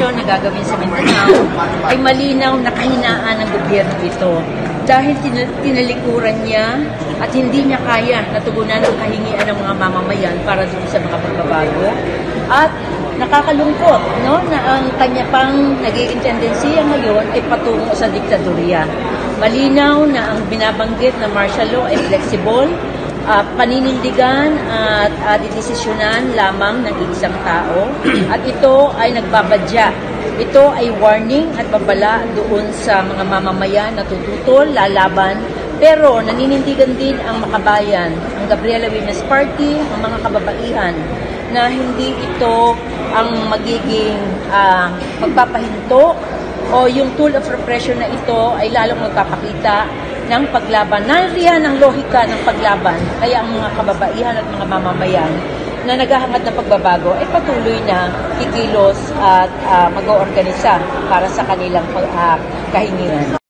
operasyon na gagawin sa Mindanao ay malinaw na kahinaan ng gobyerno ito dahil tinalikuran niya at hindi niya kaya natugunan ang kahingian ng mga mamamayan para doon sa mga pagbabago. At nakakalungkot, no, na ang kanya pang nagiging tendensiya ngayon ay patungo sa diktadorya. Malinaw na ang binabanggit na martial law ay flexible, paninindigan at didesisyonan lamang ng isang tao at ito ay nagbabadya. Ito ay warning at babala doon sa mga mamamayan na tututol, lalaban, pero naninindigan din ang makabayan, ang Gabriela Women's Party, ang mga kababaihan, na hindi ito ang magiging magpapahinto o yung tool of repression na ito ay lalong magpapakita ng paglaban. Nariyan ang lohika ng paglaban, kaya ang mga kababaihan at mga mamamayan na naghahangad ng pagbabago ay patuloy na kikilos at mag-oorganisa para sa kanilang kahingian.